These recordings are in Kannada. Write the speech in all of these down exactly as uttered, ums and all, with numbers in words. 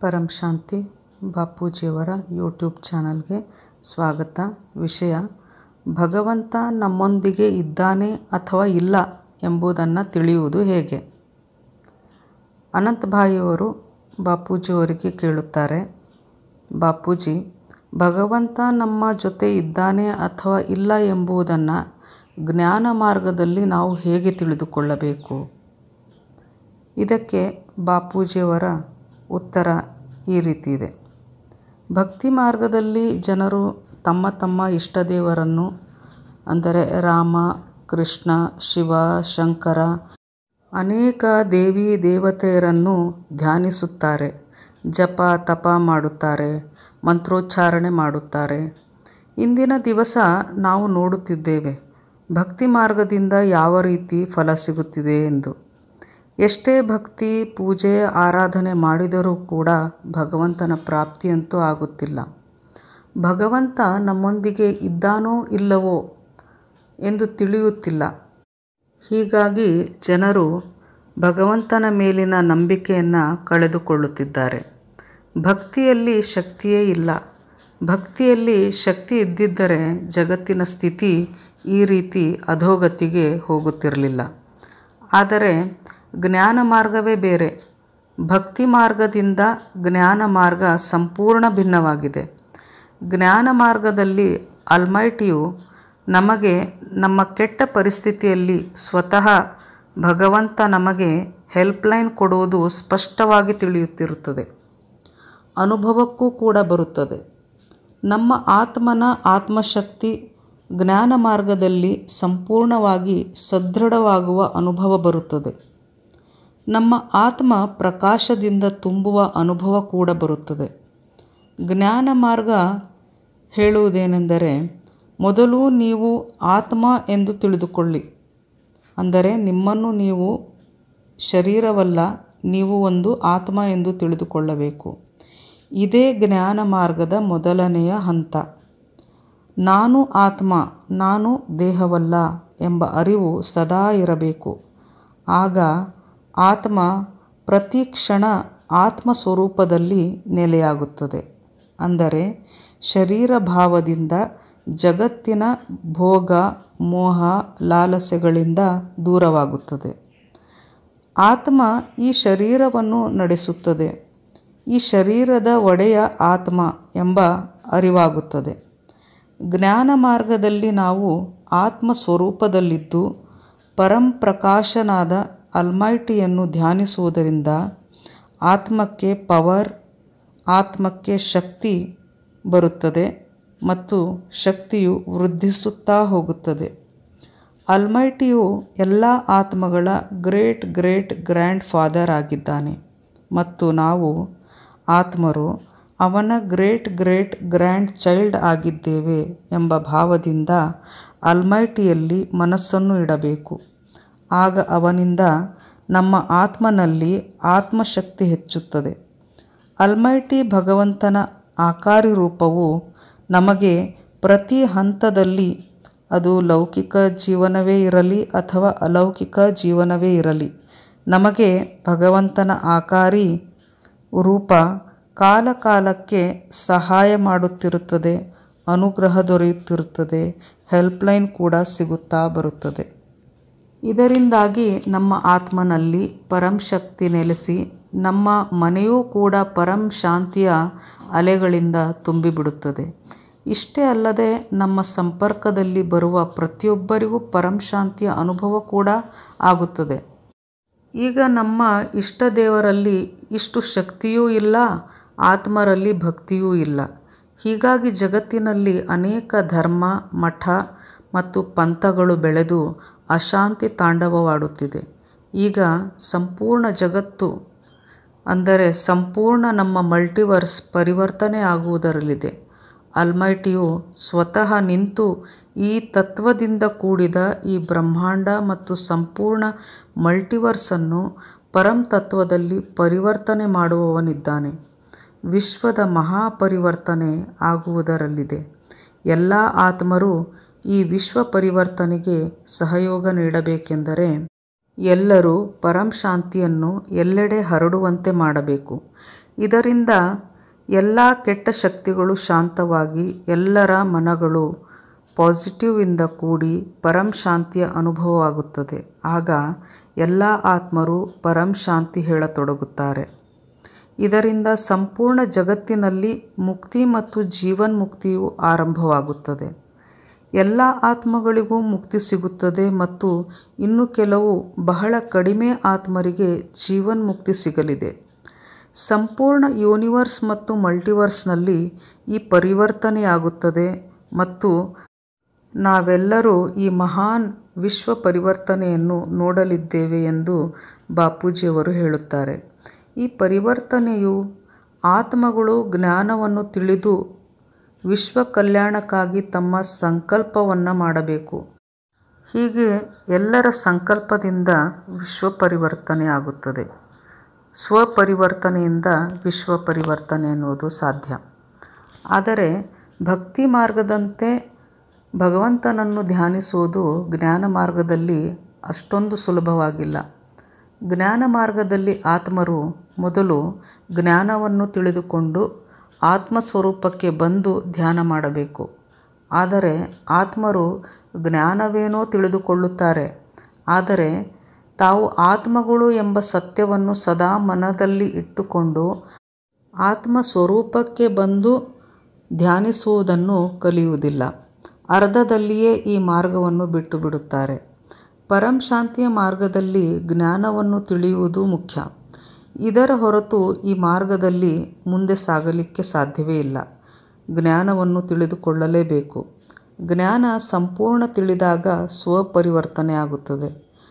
ಪರಮಶಾಂತಿ ಬಾಪೂಜಿಯವರ ಯೂಟ್ಯೂಬ್ ಚಾನಲ್ಗೆ ಸ್ವಾಗತ. ವಿಷಯ: ಭಗವಂತ ನಮ್ಮೊಂದಿಗೆ ಇದ್ದಾನೆ ಅಥವಾ ಇಲ್ಲ ಎಂಬುದನ್ನು ತಿಳಿಯುವುದು ಹೇಗೆ? ಅನಂತ್ ಭಾಯಿಯವರು ಬಾಪೂಜಿಯವರಿಗೆ ಕೇಳುತ್ತಾರೆ, ಬಾಪೂಜಿ, ಭಗವಂತ ನಮ್ಮ ಜೊತೆ ಇದ್ದಾನೆ ಅಥವಾ ಇಲ್ಲ ಎಂಬುದನ್ನು ಜ್ಞಾನ ಮಾರ್ಗದಲ್ಲಿ ನಾವು ಹೇಗೆ ತಿಳಿದುಕೊಳ್ಳಬೇಕು? ಇದಕ್ಕೆ ಬಾಪೂಜಿಯವರ ಉತ್ತರ ಈ ರೀತಿ ಇದೆ. ಭಕ್ತಿ ಮಾರ್ಗದಲ್ಲಿ ಜನರು ತಮ್ಮ ತಮ್ಮ ಇಷ್ಟದೇವರನ್ನು, ಅಂದರೆ ರಾಮ, ಕೃಷ್ಣ, ಶಿವ, ಶಂಕರ, ಅನೇಕ ದೇವಿ ದೇವತೆಯರನ್ನು ಧ್ಯಾನಿಸುತ್ತಾರೆ, ಜಪ ತಪ ಮಾಡುತ್ತಾರೆ, ಮಂತ್ರೋಚ್ಚಾರಣೆ ಮಾಡುತ್ತಾರೆ. ಇಂದಿನ ದಿವಸ ನಾವು ನೋಡುತ್ತಿದ್ದೇವೆ ಭಕ್ತಿ ಮಾರ್ಗದಿಂದ ಯಾವ ರೀತಿ ಫಲ ಸಿಗುತ್ತಿದೆ ಎಂದು. ಎಷ್ಟೇ ಭಕ್ತಿ ಪೂಜೆ ಆರಾಧನೆ ಮಾಡಿದರೂ ಕೂಡ ಭಗವಂತನ ಪ್ರಾಪ್ತಿಯಂತೂ ಆಗುತ್ತಿಲ್ಲ. ಭಗವಂತ ನಮ್ಮೊಂದಿಗೆ ಇದ್ದಾನೋ ಇಲ್ಲವೋ ಎಂದು ತಿಳಿಯುತ್ತಿಲ್ಲ. ಹೀಗಾಗಿ ಜನರು ಭಗವಂತನ ಮೇಲಿನ ನಂಬಿಕೆಯನ್ನು ಕಳೆದುಕೊಳ್ಳುತ್ತಿದ್ದಾರೆ. ಭಕ್ತಿಯಲ್ಲಿ ಶಕ್ತಿಯೇ ಇಲ್ಲ. ಭಕ್ತಿಯಲ್ಲಿ ಶಕ್ತಿ ಇದ್ದಿದ್ದರೆ ಜಗತ್ತಿನ ಸ್ಥಿತಿ ಈ ರೀತಿ ಅಧೋಗತಿಗೆ ಹೋಗುತ್ತಿರಲಿಲ್ಲ. ಆದರೆ ಜ್ಞಾನ ಮಾರ್ಗವೇ ಬೇರೆ. ಭಕ್ತಿ ಮಾರ್ಗದಿಂದ ಜ್ಞಾನ ಮಾರ್ಗ ಸಂಪೂರ್ಣ ಭಿನ್ನವಾಗಿದೆ. ಜ್ಞಾನ ಮಾರ್ಗದಲ್ಲಿ ಆಲ್ಮೈಟಿಯು ನಮಗೆ ನಮ್ಮ ಕೆಟ್ಟ ಪರಿಸ್ಥಿತಿಯಲ್ಲಿ ಸ್ವತಃ ಭಗವಂತ ನಮಗೆ ಹೆಲ್ಪ್ಲೈನ್ ಕೊಡುವುದು ಸ್ಪಷ್ಟವಾಗಿ ತಿಳಿಯುತ್ತಿರುತ್ತದೆ, ಅನುಭವಕ್ಕೂ ಕೂಡ ಬರುತ್ತದೆ. ನಮ್ಮ ಆತ್ಮನ ಆತ್ಮಶಕ್ತಿ ಜ್ಞಾನ ಮಾರ್ಗದಲ್ಲಿ ಸಂಪೂರ್ಣವಾಗಿ ಸದೃಢವಾಗುವ ಅನುಭವ ಬರುತ್ತದೆ. ನಮ್ಮ ಆತ್ಮ ಪ್ರಕಾಶದಿಂದ ತುಂಬುವ ಅನುಭವ ಕೂಡ ಬರುತ್ತದೆ. ಜ್ಞಾನ ಮಾರ್ಗ ಹೇಳುವುದೇನೆಂದರೆ, ಮೊದಲು ನೀವು ಆತ್ಮ ಎಂದು ತಿಳಿದುಕೊಳ್ಳಿ. ಅಂದರೆ ನಿಮ್ಮನ್ನು ನೀವು ಶರೀರವಲ್ಲ, ನೀವು ಒಂದು ಆತ್ಮ ಎಂದು ತಿಳಿದುಕೊಳ್ಳಬೇಕು. ಇದೇ ಜ್ಞಾನ ಮಾರ್ಗದ ಮೊದಲನೆಯ ಹಂತ. ನಾನು ಆತ್ಮ, ನಾನು ದೇಹವಲ್ಲ ಎಂಬ ಅರಿವು ಸದಾ ಇರಬೇಕು. ಆಗ ಆತ್ಮ ಪ್ರತಿ ಕ್ಷಣ ಆತ್ಮ ಸ್ವರೂಪದಲ್ಲಿ ನೆಲೆಯಾಗುತ್ತದೆ. ಅಂದರೆ ಶರೀರ ಭಾವದಿಂದ ಜಗತ್ತಿನ ಭೋಗ ಮೋಹ ಲಾಲಸೆಗಳಿಂದ ದೂರವಾಗುತ್ತದೆ. ಆತ್ಮ ಈ ಶರೀರವನ್ನು ನಡೆಸುತ್ತದೆ. ಈ ಶರೀರದ ಒಡೆಯ ಆತ್ಮ ಎಂಬ ಅರಿವಾಗುತ್ತದೆ. ಜ್ಞಾನ ಮಾರ್ಗದಲ್ಲಿ ನಾವು ಆತ್ಮ ಸ್ವರೂಪದಲ್ಲಿದ್ದು ಪರಂಪ್ರಕಾಶನಾದ ಆಲ್ಮೈಟಿಯನ್ನು ಧ್ಯಾನಿಸುವುದರಿಂದ ಆತ್ಮಕ್ಕೆ ಪವರ್, ಆತ್ಮಕ್ಕೆ ಶಕ್ತಿ ಬರುತ್ತದೆ ಮತ್ತು ಶಕ್ತಿಯು ವೃದ್ಧಿಸುತ್ತಾ ಹೋಗುತ್ತದೆ. ಆಲ್ಮೈಟಿಯು ಎಲ್ಲ ಆತ್ಮಗಳ ಗ್ರೇಟ್ ಗ್ರೇಟ್ ಗ್ರ್ಯಾಂಡ್ ಫಾದರ್ ಆಗಿದ್ದಾನೆ ಮತ್ತು ನಾವು ಆತ್ಮರು ಅವನ ಗ್ರೇಟ್ ಗ್ರೇಟ್ ಗ್ರ್ಯಾಂಡ್ ಚೈಲ್ಡ್ ಆಗಿದ್ದೇವೆ ಎಂಬ ಭಾವದಿಂದ ಆಲ್ಮೈಟಿಯಲ್ಲಿ ಮನಸ್ಸನ್ನು ಇಡಬೇಕು. ಆಗ ಅವನಿಂದ ನಮ್ಮ ಆತ್ಮನಲ್ಲಿ ಆತ್ಮಶಕ್ತಿ ಹೆಚ್ಚುತ್ತದೆ. ಆಲ್ಮೈಟಿ ಭಗವಂತನ ಆಕಾರಿ ರೂಪವು ನಮಗೆ ಪ್ರತಿ ಹಂತದಲ್ಲಿ, ಅದು ಲೌಕಿಕ ಜೀವನವೇ ಇರಲಿ ಅಥವಾ ಅಲೌಕಿಕ ಜೀವನವೇ ಇರಲಿ, ನಮಗೆ ಭಗವಂತನ ಆಕಾರಿ ರೂಪ ಕಾಲ ಕಾಲಕ್ಕೆ ಸಹಾಯ ಮಾಡುತ್ತಿರುತ್ತದೆ, ಅನುಗ್ರಹ ದೊರೆಯುತ್ತಿರುತ್ತದೆ, ಹೆಲ್ಪ್ಲೈನ್ ಕೂಡ ಸಿಗುತ್ತಾ ಬರುತ್ತದೆ. ಇದರಿಂದಾಗಿ ನಮ್ಮ ಆತ್ಮನಲ್ಲಿ ಪರಂಶಕ್ತಿ ನೆಲೆಸಿ ನಮ್ಮ ಮನೆಯೂ ಕೂಡ ಪರಂ ಶಾಂತಿಯ ಅಲೆಗಳಿಂದ ತುಂಬಿಬಿಡುತ್ತದೆ. ಇಷ್ಟೇ ಅಲ್ಲದೆ ನಮ್ಮ ಸಂಪರ್ಕದಲ್ಲಿ ಬರುವ ಪ್ರತಿಯೊಬ್ಬರಿಗೂ ಪರಂಶಾಂತಿಯ ಅನುಭವ ಕೂಡ ಆಗುತ್ತದೆ. ಈಗ ನಮ್ಮ ಇಷ್ಟ ದೇವರಲ್ಲಿ ಇಷ್ಟು ಶಕ್ತಿಯೂ ಇಲ್ಲ, ಆತ್ಮರಲ್ಲಿ ಭಕ್ತಿಯೂ ಇಲ್ಲ. ಹೀಗಾಗಿ ಜಗತ್ತಿನಲ್ಲಿ ಅನೇಕ ಧರ್ಮ, ಮಠ ಮತ್ತು ಪಂಥಗಳು ಬೆಳೆದು ಅಶಾಂತಿ ತಾಂಡವವಾಡುತ್ತಿದೆ. ಈಗ ಸಂಪೂರ್ಣ ಜಗತ್ತು, ಅಂದರೆ ಸಂಪೂರ್ಣ ನಮ್ಮ ಮಲ್ಟಿವರ್ಸ್ ಪರಿವರ್ತನೆ ಆಗುವುದರಲ್ಲಿದೆ. ಆಲ್ಮೈಟಿಯು ಸ್ವತಃ ನಿಂತು ಈ ತತ್ವದಿಂದ ಕೂಡಿದ ಈ ಬ್ರಹ್ಮಾಂಡ ಮತ್ತು ಸಂಪೂರ್ಣ ಮಲ್ಟಿವರ್ಸನ್ನು ಪರಂತತ್ವದಲ್ಲಿ ಪರಿವರ್ತನೆ ಮಾಡುವವನಿದ್ದಾನೆ. ವಿಶ್ವದ ಮಹಾಪರಿವರ್ತನೆ ಆಗುವುದರಲ್ಲಿದೆ. ಎಲ್ಲ ಆತ್ಮರು ಈ ವಿಶ್ವ ಪರಿವರ್ತನೆಗೆ ಸಹಯೋಗ ನೀಡಬೇಕೆಂದರೆ ಎಲ್ಲರೂ ಪರಂಶಾಂತಿಯನ್ನು ಎಲ್ಲೆಡೆ ಹರಡುವಂತೆ ಮಾಡಬೇಕು. ಇದರಿಂದ ಎಲ್ಲ ಕೆಟ್ಟ ಶಕ್ತಿಗಳು ಶಾಂತವಾಗಿ ಎಲ್ಲರ ಮನಗಳು ಪಾಸಿಟಿವ್ ಇಂದ ಕೂಡಿ ಪರಂಶಾಂತಿಯ ಅನುಭವವಾಗುತ್ತದೆ. ಆಗ ಎಲ್ಲ ಆತ್ಮರು ಪರಂಶಾಂತಿ ಹೇಳತೊಡಗುತ್ತಾರೆ. ಇದರಿಂದ ಸಂಪೂರ್ಣ ಜಗತ್ತಿನಲ್ಲಿ ಮುಕ್ತಿ ಮತ್ತು ಜೀವನ್ಮುಕ್ತಿಯು ಆರಂಭವಾಗುತ್ತದೆ. ಎಲ್ಲ ಆತ್ಮಗಳಿಗೂ ಮುಕ್ತಿ ಸಿಗುತ್ತದೆ ಮತ್ತು ಇನ್ನು ಕೆಲವು ಬಹಳ ಕಡಿಮೆ ಆತ್ಮರಿಗೆ ಜೀವನ್ಮುಕ್ತಿ ಸಿಗಲಿದೆ. ಸಂಪೂರ್ಣ ಯೂನಿವರ್ಸ್ ಮತ್ತು ಮಲ್ಟಿವರ್ಸ್ನಲ್ಲಿ ಈ ಪರಿವರ್ತನೆಯಾಗುತ್ತದೆ ಮತ್ತು ನಾವೆಲ್ಲರೂ ಈ ಮಹಾನ್ ವಿಶ್ವ ಪರಿವರ್ತನೆಯನ್ನು ನೋಡಲಿದ್ದೇವೆ ಎಂದು ಬಾಪೂಜಿಯವರು ಹೇಳುತ್ತಾರೆ. ಈ ಪರಿವರ್ತನೆಯು ಆತ್ಮಗಳು ಜ್ಞಾನವನ್ನು ತಿಳಿದು ವಿಶ್ವ ಕಲ್ಯಾಣಕ್ಕಾಗಿ ತಮ್ಮ ಸಂಕಲ್ಪವನ್ನು ಮಾಡಬೇಕು. ಹೀಗೆ ಎಲ್ಲರ ಸಂಕಲ್ಪದಿಂದ ವಿಶ್ವ ಪರಿವರ್ತನೆ ಆಗುತ್ತದೆ. ಸ್ವಪರಿವರ್ತನೆಯಿಂದ ವಿಶ್ವ ಪರಿವರ್ತನೆ ಎನ್ನುವುದು ಸಾಧ್ಯ. ಆದರೆ ಭಕ್ತಿ ಮಾರ್ಗದಂತೆ ಭಗವಂತನನ್ನು ಧ್ಯಾನಿಸುವುದು ಜ್ಞಾನ ಮಾರ್ಗದಲ್ಲಿ ಅಷ್ಟೊಂದು ಸುಲಭವಾಗಿಲ್ಲ. ಜ್ಞಾನ ಮಾರ್ಗದಲ್ಲಿ ಆತ್ಮರು ಮೊದಲು ಜ್ಞಾನವನ್ನು ತಿಳಿದುಕೊಂಡು ಆತ್ಮಸ್ವರೂಪಕ್ಕೆ ಬಂದು ಧ್ಯಾನ ಮಾಡಬೇಕು. ಆದರೆ ಆತ್ಮರು ಜ್ಞಾನವೇನೋ ತಿಳಿದುಕೊಳ್ಳುತ್ತಾರೆ, ಆದರೆ ತಾವು ಆತ್ಮಗಳು ಎಂಬ ಸತ್ಯವನ್ನು ಸದಾ ಮನದಲ್ಲಿ ಇಟ್ಟುಕೊಂಡು ಆತ್ಮಸ್ವರೂಪಕ್ಕೆ ಬಂದು ಧ್ಯಾನಿಸುವುದನ್ನು ಕಲಿಯುವುದಿಲ್ಲ. ಅರ್ಧದಲ್ಲಿಯೇ ಈ ಮಾರ್ಗವನ್ನು ಬಿಟ್ಟು ಬಿಡುತ್ತಾರೆ. ಪರಂಶಾಂತಿಯ ಮಾರ್ಗದಲ್ಲಿ ಜ್ಞಾನವನ್ನು ತಿಳಿಯುವುದು ಮುಖ್ಯ. ಇದರ ಹೊರತು ಈ ಮಾರ್ಗದಲ್ಲಿ ಮುಂದೆ ಸಾಗಲಿಕ್ಕೆ ಸಾಧ್ಯವೇ ಇಲ್ಲ. ಜ್ಞಾನವನ್ನು ತಿಳಿದುಕೊಳ್ಳಲೇಬೇಕು. ಜ್ಞಾನ ಸಂಪೂರ್ಣ ತಿಳಿದಾಗ ಸ್ವಪರಿವರ್ತನೆ ಆಗುತ್ತದೆ.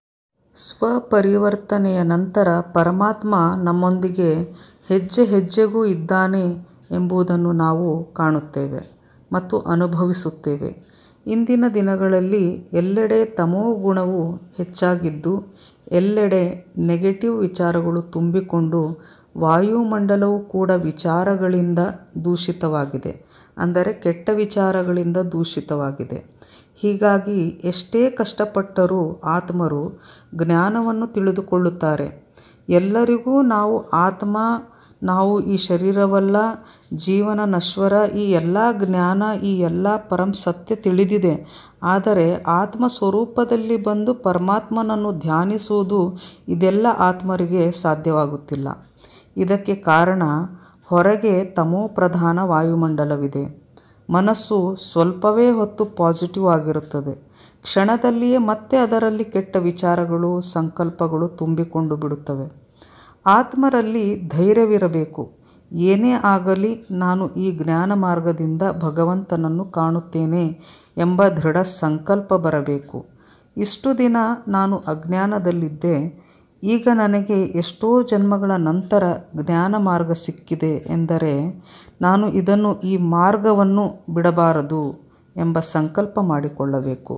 ಸ್ವಪರಿವರ್ತನೆಯ ನಂತರ ಪರಮಾತ್ಮ ನಮ್ಮೊಂದಿಗೆ ಹೆಜ್ಜೆ ಹೆಜ್ಜೆಗೂ ಇದ್ದಾನೆ ಎಂಬುದನ್ನು ನಾವು ಕಾಣುತ್ತೇವೆ ಮತ್ತು ಅನುಭವಿಸುತ್ತೇವೆ. ಇಂದಿನ ದಿನಗಳಲ್ಲಿ ಎಲ್ಲೆಡೆ ತಮೋ ಗುಣವು ಹೆಚ್ಚಾಗಿದ್ದು ಎಲ್ಲೆಡೆ ನೆಗೆಟಿವ್ ವಿಚಾರಗಳು ತುಂಬಿಕೊಂಡು ವಾಯುಮಂಡಲವು ಕೂಡ ವಿಚಾರಗಳಿಂದ ದೂಷಿತವಾಗಿದೆ. ಅಂದರೆ ಕೆಟ್ಟ ವಿಚಾರಗಳಿಂದ ದೂಷಿತವಾಗಿದೆ. ಹೀಗಾಗಿ ಎಷ್ಟೇ ಕಷ್ಟಪಟ್ಟರೂ ಆತ್ಮರು ಜ್ಞಾನವನ್ನು ತಿಳಿದುಕೊಳ್ಳುತ್ತಾರೆ. ಎಲ್ಲರಿಗೂ ನಾವು ಆತ್ಮ, ನಾವು ಈ ಶರೀರವಲ್ಲ, ಜೀವನ ನಶ್ವರ, ಈ ಎಲ್ಲ ಜ್ಞಾನ, ಈ ಎಲ್ಲ ಪರಂ ಸತ್ಯ ತಿಳಿದಿದೆ. ಆದರೆ ಆತ್ಮ ಸ್ವರೂಪದಲ್ಲಿ ಬಂದು ಪರಮಾತ್ಮನನ್ನು ಧ್ಯಾನಿಸುವುದು ಇದೆಲ್ಲ ಆತ್ಮರಿಗೆ ಸಾಧ್ಯವಾಗುತ್ತಿಲ್ಲ. ಇದಕ್ಕೆ ಕಾರಣ ಹೊರಗೆ ತಮೋ ಪ್ರಧಾನ ವಾಯುಮಂಡಲವಿದೆ. ಮನಸ್ಸು ಸ್ವಲ್ಪವೇ ಹೊತ್ತು ಪಾಸಿಟಿವ್ ಆಗಿರುತ್ತದೆ. ಕ್ಷಣದಲ್ಲಿಯೇ ಮತ್ತೆ ಅದರಲ್ಲಿ ಕೆಟ್ಟ ವಿಚಾರಗಳು, ಸಂಕಲ್ಪಗಳು ತುಂಬಿಕೊಂಡು ಬಿಡುತ್ತವೆ. ಆತ್ಮರಲ್ಲಿ ಧೈರ್ಯವಿರಬೇಕು. ಏನೇ ಆಗಲಿ ನಾನು ಈ ಜ್ಞಾನ ಮಾರ್ಗದಿಂದ ಭಗವಂತನನ್ನು ಕಾಣುತ್ತೇನೆ ಎಂಬ ದೃಢ ಸಂಕಲ್ಪ ಬರಬೇಕು. ಇಷ್ಟು ದಿನ ನಾನು ಅಜ್ಞಾನದಲ್ಲಿದ್ದೆ, ಈಗ ನನಗೆ ಎಷ್ಟೋ ಜನ್ಮಗಳ ನಂತರ ಜ್ಞಾನ ಮಾರ್ಗ ಸಿಕ್ಕಿದೆ ಎಂದರೆ ನಾನು ಇದನ್ನು ಈ ಮಾರ್ಗವನ್ನು ಬಿಡಬಾರದು ಎಂಬ ಸಂಕಲ್ಪ ಮಾಡಿಕೊಳ್ಳಬೇಕು.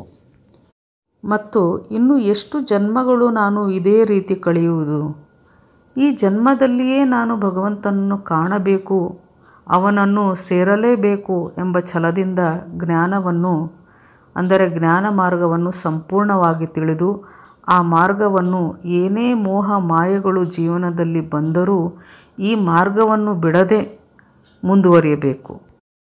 ಮತ್ತು ಇನ್ನು ಎಷ್ಟು ಜನ್ಮಗಳು ನಾನು ಇದೇ ರೀತಿ ಕಳೆಯುವುದು? ಈ ಜನ್ಮದಲ್ಲಿಯೇ ನಾನು ಭಗವಂತನನ್ನು ಕಾಣಬೇಕು, ಅವನನ್ನು ಸೇರಲೇಬೇಕು ಎಂಬ ಛಲದಿಂದ ಜ್ಞಾನವನ್ನು ಅಂದರೆ ಜ್ಞಾನ ಮಾರ್ಗವನ್ನು ಸಂಪೂರ್ಣವಾಗಿ ತಿಳಿದು ಆ ಮಾರ್ಗವನ್ನು ಏನೇ ಮೋಹ ಮಾಯೆಗಳು ಜೀವನದಲ್ಲಿ ಬಂದರೂ ಈ ಮಾರ್ಗವನ್ನು ಬಿಡದೆ ಮುಂದುವರಿಯಬೇಕು.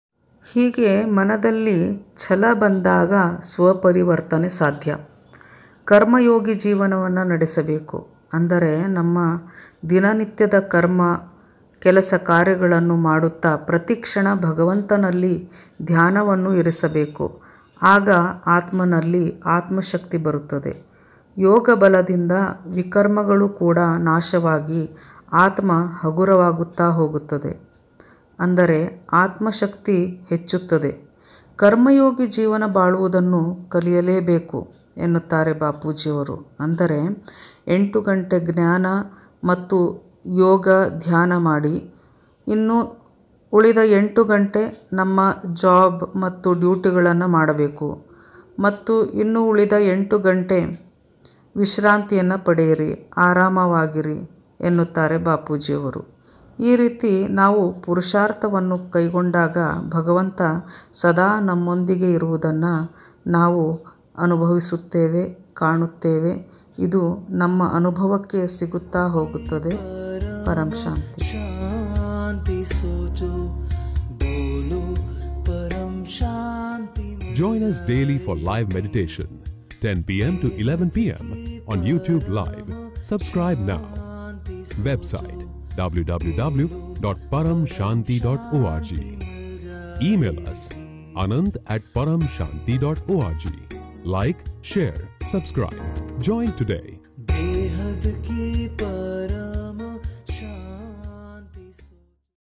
ಹೀಗೆ ಮನದಲ್ಲಿ ಛಲ ಬಂದಾಗ ಸ್ವಪರಿವರ್ತನೆ ಸಾಧ್ಯ. ಕರ್ಮಯೋಗಿ ಜೀವನವನ್ನು ನಡೆಸಬೇಕು. ಅಂದರೆ ನಮ್ಮ ದಿನನಿತ್ಯದ ಕರ್ಮ ಕೆಲಸ ಕಾರ್ಯಗಳನ್ನು ಮಾಡುತ್ತಾ ಪ್ರತಿಕ್ಷಣ ಭಗವಂತನಲ್ಲಿ ಧ್ಯಾನವನ್ನು ಇರಿಸಬೇಕು. ಆಗ ಆತ್ಮನಲ್ಲಿ ಆತ್ಮಶಕ್ತಿ ಬರುತ್ತದೆ. ಯೋಗ ಬಲದಿಂದ ವಿಕರ್ಮಗಳು ಕೂಡ ನಾಶವಾಗಿ ಆತ್ಮ ಹಗುರವಾಗುತ್ತಾ ಹೋಗುತ್ತದೆ. ಅಂದರೆ ಆತ್ಮಶಕ್ತಿ ಹೆಚ್ಚುತ್ತದೆ. ಕರ್ಮಯೋಗಿ ಜೀವನ ಬಾಳುವುದನ್ನು ಕಲಿಯಲೇಬೇಕು ಎನ್ನುತ್ತಾರೆ ಬಾಪೂಜಿಯವರು. ಅಂದರೆ ಎಂಟು ಗಂಟೆ ಜ್ಞಾನ ಮತ್ತು ಯೋಗ ಧ್ಯಾನ ಮಾಡಿ ಇನ್ನು ಉಳಿದ ಎಂಟು ಗಂಟೆ ನಮ್ಮ ಜಾಬ್ ಮತ್ತು ಡ್ಯೂಟಿಗಳನ್ನು ಮಾಡಬೇಕು ಮತ್ತು ಇನ್ನು ಉಳಿದ ಎಂಟು ಗಂಟೆ ವಿಶ್ರಾಂತಿಯನ್ನು ಪಡೆಯಿರಿ, ಆರಾಮವಾಗಿರಿ ಎನ್ನುತ್ತಾರೆ ಬಾಪೂಜಿಯವರು. ಈ ರೀತಿ ನಾವು ಪುರುಷಾರ್ಥವನ್ನು ಕೈಗೊಂಡಾಗ ಭಗವಂತ ಸದಾ ನಮ್ಮೊಂದಿಗೆ ಇರುವುದನ್ನು ನಾವು ಅನುಭವಿಸುತ್ತೇವೆ, ಕಾಣುತ್ತೇವೆ. ಇದು ನಮ್ಮ ಅನುಭವಕ್ಕೆ ಸಿಗುತ್ತಾ ಹೋಗುತ್ತದೆ. ಪರಂಶಾಂತಿ. शांति सोचो, बोलो परम शांति। Join us daily for live meditation, ten p m to eleven p m on YouTube Live. Subscribe now. Website w w w dot paramshanti dot org. Email us anant at paramshanti dot org. Like, share, subscribe. Join today. बेहद की पर